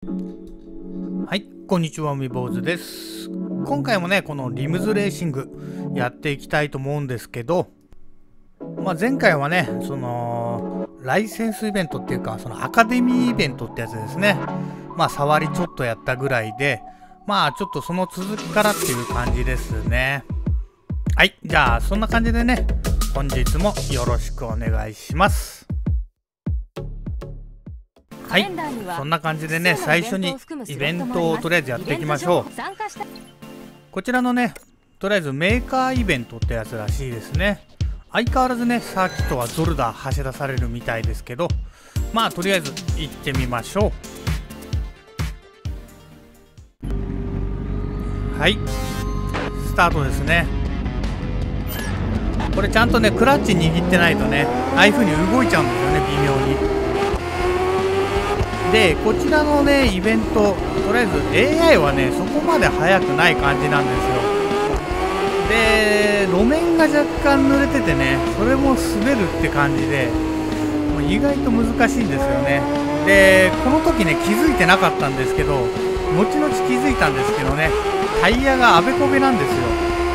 はい、こんにちは、海坊主です。今回もね、このリムズレーシングやっていきたいと思うんですけど、前回はね、ライセンスイベントっていうか、そのアカデミーイベントってやつですね。触りちょっとやったぐらいで、ちょっとその続きからっていう感じですね。はい、じゃあ、そんな感じでね、本日もよろしくお願いします。はい、そんな感じでね、最初にイベントをとりあえずやっていきましょう。こちらのね、とりあえずメーカーイベントってやつらしいですね。相変わらずね、サーキットはゾルダー走らされるみたいですけど、とりあえず行ってみましょう。はい、スタートですね。これちゃんとね、クラッチ握ってないとね、ああいう風に動いちゃうんですよね、微妙に。で、こちらのね、イベント、とりあえず AI はね、そこまで速くない感じなんですよ。で、路面が若干濡れててね、それも滑るって感じで、意外と難しいんですよね。で、この時ね、気づいてなかったんですけど、後々気づいたんですけどね、タイヤがあべこべなんですよ。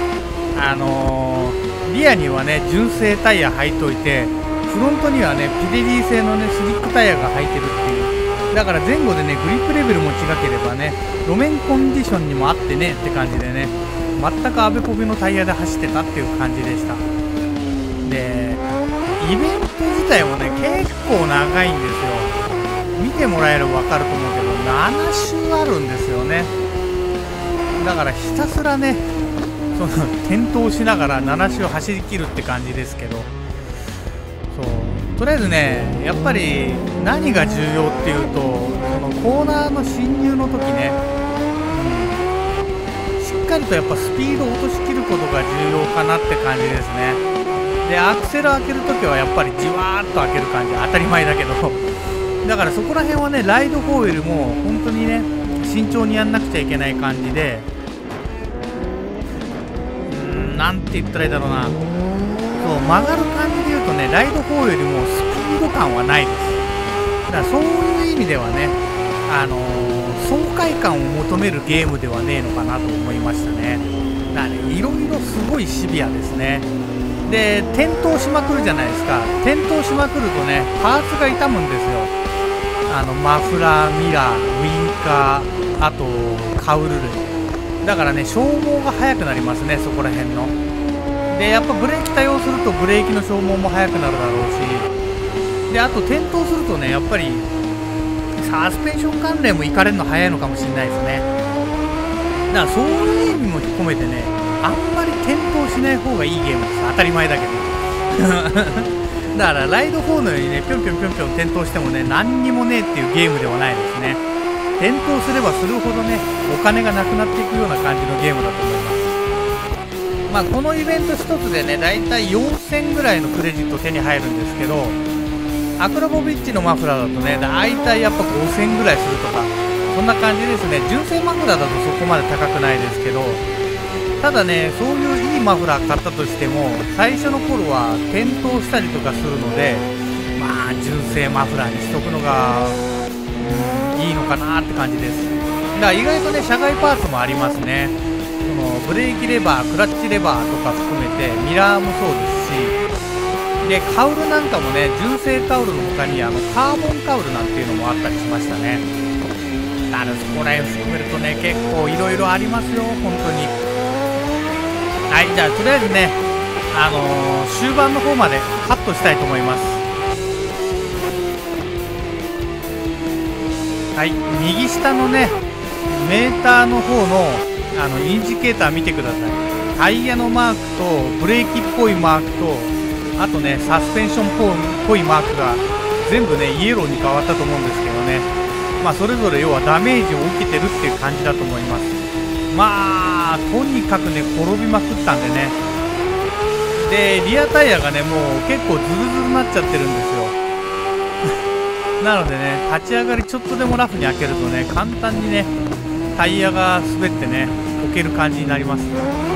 リアにはね、純正タイヤ履いといて、フロントにはね、ピデリー製のね、スリックタイヤが履いてるっていう。だから前後でね、グリップレベルも違ければね、路面コンディションにも合ってねって感じでね、全くあべこべのタイヤで走ってたっていう感じでした。で、イベント自体もね、結構長いんですよ。見てもらえれば分かると思うけど、7周あるんですよね。だからひたすらね、転倒しながら7周走り切るって感じですけど、とりあえずね、やっぱり何が重要っていうと、そのコーナーの進入の時ね、しっかりとやっぱスピードを落としきることが重要かなって感じですね。で、アクセル開ける時はやっぱりじわーっと開ける感じ、当たり前だけどだからそこら辺はね、ライドホイールも本当にね、慎重にやんなくちゃいけない感じで、なんて言ったらいいだろうな、曲がる感じで言うとね、ライド4よりもスピード感はないです。だからそういう意味ではね、爽快感を求めるゲームではねえのかなと思いましたね。だからね、いろいろすごいシビアですね。で、転倒しまくるじゃないですか。転倒しまくるとね、パーツが傷むんですよ。マフラー、ミラー、ウインカー、あとカウル類。だからね、消耗が早くなりますね、そこら辺の。で、やっぱブレーキ多用するとブレーキの消耗も速くなるだろうし、で、あと転倒するとね、やっぱりサスペンション関連もいかれるの早いのかもしれないですね。だからそういう意味も込めてね、あんまり転倒しない方がいいゲームです。当たり前だけどだからライド4のようにね、ぴょんぴょんぴょんぴょん転倒してもね、何にもねえっていうゲームではないですね。転倒すればするほどね、お金がなくなっていくような感じのゲームだと思います。このイベント1つでね、だいたい4000ぐらいのクレジット手に入るんですけど、アクロボビッチのマフラーだとね、だいたいやっぱ5000ぐらいするとか、そんな感じですね。純正マフラーだとそこまで高くないですけど、ただね、そういういいマフラー買ったとしても、最初の頃は転倒したりとかするので、純正マフラーにしとくのが、いいのかなって感じです。だから意外とね、社外パーツもありますね。ブレーキレバー、クラッチレバーとか含めてミラーもそうですし、でカウルなんかもね、純正カウルの他にカーボンカウルなんていうのもあったりしましたね。だからそこら辺含めるとね、結構いろいろありますよ、本当に。はい、じゃあとりあえずね、終盤の方までカットしたいと思います。はい、右下のね、メーターの方のインジケーター見てください。タイヤのマークとブレーキっぽいマークと、あとね、サスペンションっぽいマークが全部ね、イエローに変わったと思うんですけどね、それぞれ要はダメージを受けてるっていう感じだと思います。とにかくね、転びまくったんでね。で、リアタイヤがね、もう結構ズルズルになっちゃってるんですよなのでね、立ち上がりちょっとでもラフに開けるとね、簡単にね、タイヤが滑ってね、こける感じになります。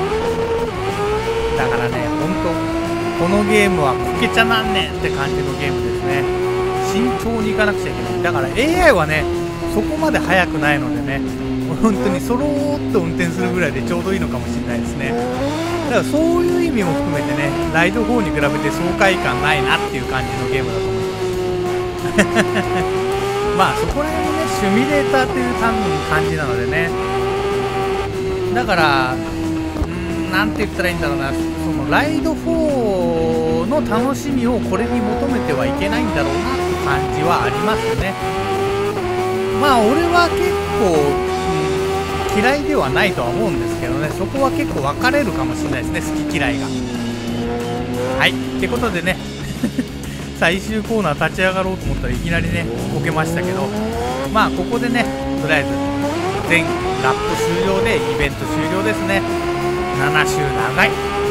だからね、ほんとこのゲームはこけちゃなんねんって感じのゲームですね。慎重にいかなくちゃいけない。だから AI はね、 そこまで速くないのでね、本当にそろーっと運転するぐらいでちょうどいいのかもしれないですね。だからそういう意味も含めてね、ライド4に比べて爽快感ないなっていう感じのゲームだと思いますまあそこら辺のねシミュレーターっていう多分感じなのでね、だからなんて言ったらいいんだろうな、そのライド4の楽しみをこれに求めてはいけないんだろうなって感じはありますね。まあ俺は結構、嫌いではないとは思うんですけどね、そこは結構分かれるかもしれないですね、好き嫌いが。はいってことでね最終コーナー立ち上がろうと思ったらいきなりねこけましたけど、まあここでねとりあえず全ラップ終了でイベント終了ですね。7周長い。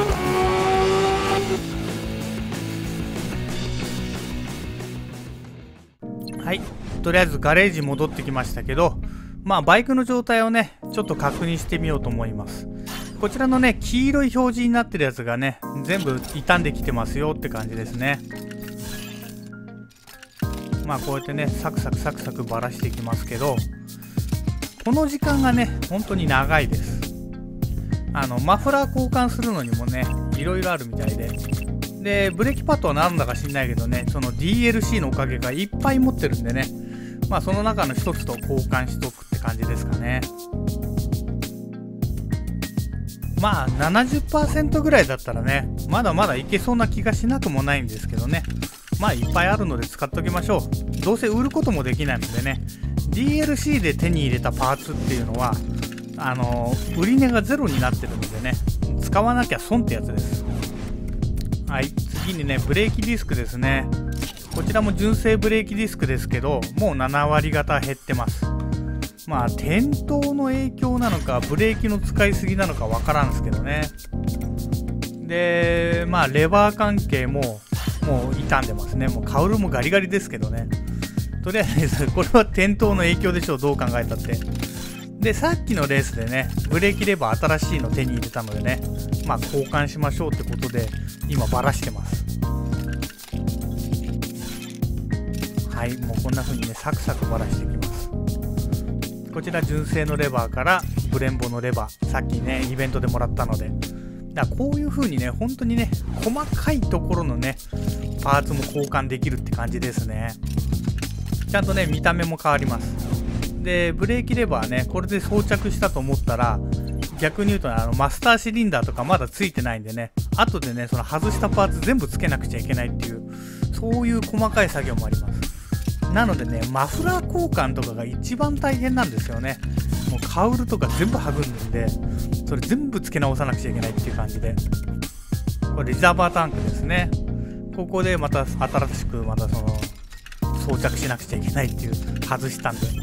はい、とりあえずガレージ戻ってきましたけど、まあバイクの状態をねちょっと確認してみようと思います。こちらのね黄色い表示になってるやつがね全部傷んできてますよって感じですね。まあこうやってねサクサクサクサクばらしていきますけど、この時間がね本当に長いです。マフラー交換するのにもねいろいろあるみたいで、ブレーキパッドはなんだか知んないけどね、その DLC のおかげがいっぱい持ってるんでね、まあその中の一つと交換しとくって感じですかね。まあ 70% ぐらいだったらねまだまだいけそうな気がしなくもないんですけどね、まあいっぱいあるので使っておきましょう。どうせ売ることもできないのでね、 DLC で手に入れたパーツっていうのは売り値がゼロになってるのでね、使わなきゃ損ってやつです。はい、次にねブレーキディスクですね。こちらも純正ブレーキディスクですけど、もう7割方減ってます。まあ転倒の影響なのかブレーキの使いすぎなのかわからんですけどね。でまあレバー関係ももう傷んでますね。もうカウルもガリガリですけどね、とりあえずこれは転倒の影響でしょう、どう考えたって。でさっきのレースでねブレーキレバー新しいの手に入れたのでね、まあ交換しましょうってことで今バラしてます。はい、もうこんな風にねサクサクバラしていきます。こちら純正のレバーからブレンボのレバー、さっきねイベントでもらったので、だからこういう風にね本当にね細かいところのねパーツも交換できるって感じですね。ちゃんとね見た目も変わります。でブレーキレバーねこれで装着したと思ったら、逆に言うとマスターシリンダーとかまだついてないんでね、後でねその外したパーツ全部つけなくちゃいけないっていう、そういう細かい作業もあります。なのでねマフラー交換とかが一番大変なんですよね。もうカウルとか全部はぐんでんで、それ全部つけ直さなくちゃいけないっていう感じで、これリザーバータンクですね。ここでまた新しくまたその装着しなくちゃいけないっていう、外したんで。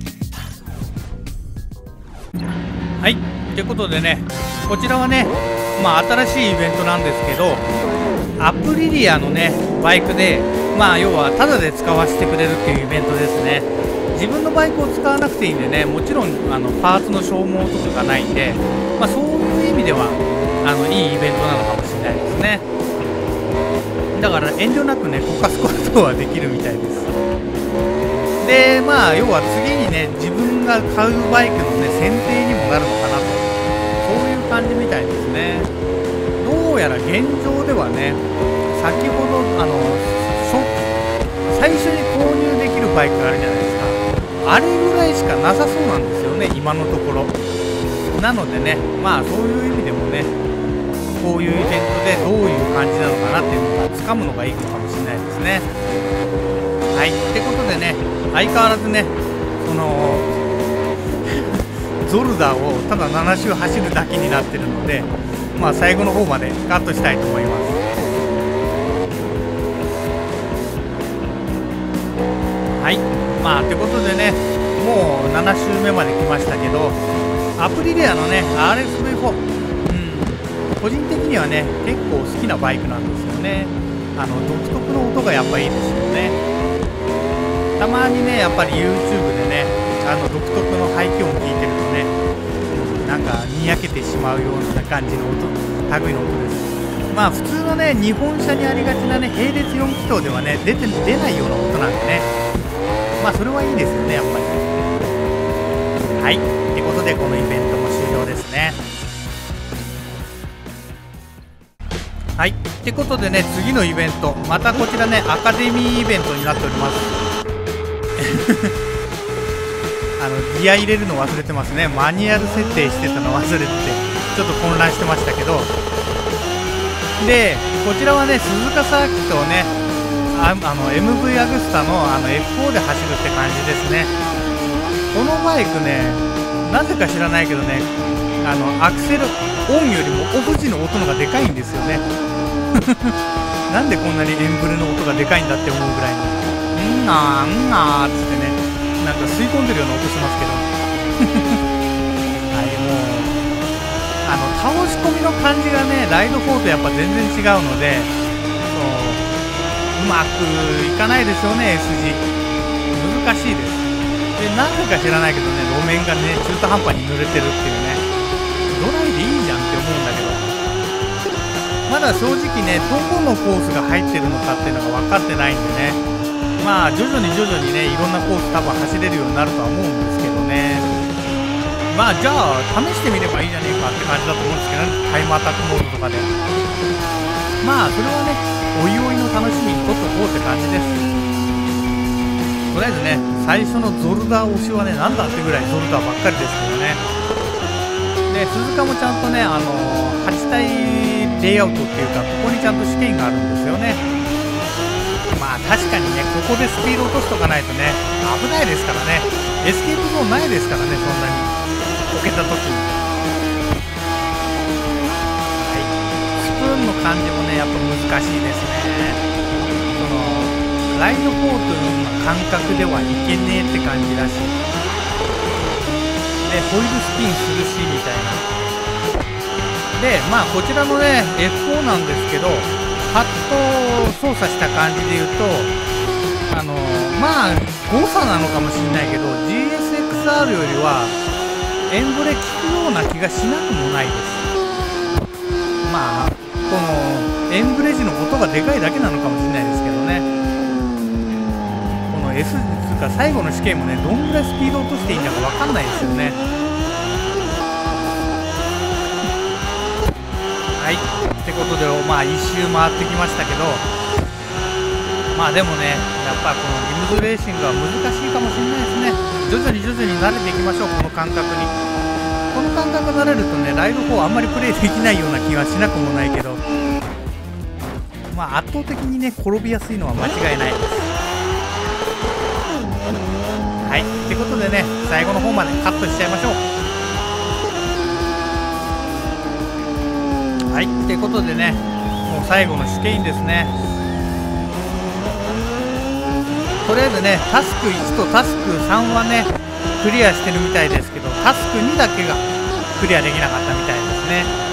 はい、ということでねこちらはねまあ新しいイベントなんですけど、アプリリアのねバイクでまあ要はタダで使わせてくれるっていうイベントですね。自分のバイクを使わなくていいんでね、もちろんパーツの消耗とかがないんで、まあ、そういう意味ではいいイベントなのかもしれないですね。だから遠慮なくねこかすことはできるみたいです。でまあ要は次にね自分が買うバイクのね選定にもなるのかなと、そういう感じみたいですね。どうやら現状ではね先ほど最初に購入できるバイクがあるじゃないですか、あれぐらいしかなさそうなんですよね今のところ。なのでねまあそういう意味でもねこういうイベントでどういう感じなのかなっていうのがつかむのがいいのかもしれないですね。はいってことでね相変わらずねそのゾルダーをただ7周走るだけになってるので、まあ最後の方までカットしたいと思います。はいまあということでねもう7周目まで来ましたけど、アプリレアのね RSV4、個人的にはね結構好きなバイクなんですよね。独特の音がやっぱいいですよね。たまにねやっぱり YouTube でね独特の排気音聞いてるとねなんかにやけてしまうような感じの音、類の音です。まあ普通のね日本車にありがちなね並列4気筒ではね出ないような音なんでね、まあそれはいいですよねやっぱり。 はい、ってことでこのイベントも終了ですね。はい、ってことでね、次のイベント、またこちらね、アカデミーイベントになっております。ギア入れるの忘れてますね。マニュアル設定してたの忘れてて、ちょっと混乱してましたけど、で、こちらはね、鈴鹿サーキットをね、MV アグスタのF4 で走るって感じですね。このバイクね、なぜか知らないけどね、アクセルオンよりもオフ時の音のがでかいんですよね。なんでこんなにエンブレの音がでかいんだって思うぐらいに、んなーんなーっつってね、なんか吸い込んでるような音しますけど。はい、もう倒し込みの感じがね、ライド4とやっぱ全然違うので、うまくいかないですよね。 S 字難しいです。で、なぜか知らないけどね、路面がね中途半端に濡れてるっていうね、ドライでいいじゃんって思うんだけど、まだ正直ね、どこのコースが入ってるのかっていうのが分かってないんでね、まあ徐々にね、いろんなコース多分走れるようになるとは思うんですけどね。まあじゃあ試してみればいいじゃねえかって感じだと思うんですけどね、タイムアタックモードとかで。まあそれはね、おいおいの楽しみにとっておこうって感じです。とりあえずね、最初のゾルダー推しはね、なんだってぐらいゾルダーばっかりですけどね。で、鈴鹿もちゃんとね、8体レイアウトっていうか、ここにちゃんと試験があるんですよね。まあ確かにね、ここでスピード落としとかないとね、危ないですからね。エスケープゾーンないですからね、そんなにこけた時に。はい、スプーンの感じもね、やっぱ難しいですね。ライド4という感覚ではいけねえって感じだし、でホイールスピンするしみたいな。で、まあこちらのね F4 なんですけど、パッと操作した感じで言うと、まあ誤差なのかもしれないけど GSXR よりはエンブレ効くような気がしなくもないです。まあこのエンブレ時の音がでかいだけなのかもしれないですけどね。S か最後の試験もね、どんぐらいスピード落としていいんだか分かんないですよね。はい、ってことで、まあ一周回ってきましたけど、まあでもね、やっぱこのリムズレーシングは難しいかもしれないですね。徐々に慣れていきましょう、この感覚に。この感覚慣れるとね、ライド4あんまりプレイできないような気はしなくもないけど、まあ圧倒的にね、転びやすいのは間違いないです。はい、ってことでね、最後の方までカットしちゃいましょう。はい、ってことでね、もう最後の試験ですね。とりあえずね、タスク1とタスク3はね、クリアしてるみたいですけど、タスク2だけがクリアできなかったみたいですね。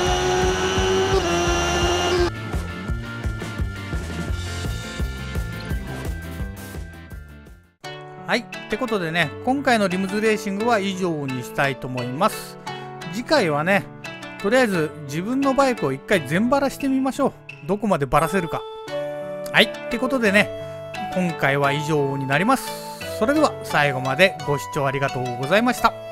はい、ってことでね、今回のリムズレーシングは以上にしたいと思います。次回はね、とりあえず自分のバイクを一回全バラしてみましょう。どこまでバラせるか。はい、ってことでね、今回は以上になります。それでは最後までご視聴ありがとうございました。